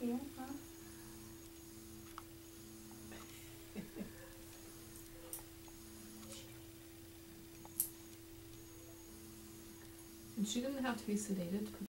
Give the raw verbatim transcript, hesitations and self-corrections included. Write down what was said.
here, huh? And she didn't have to be sedated to put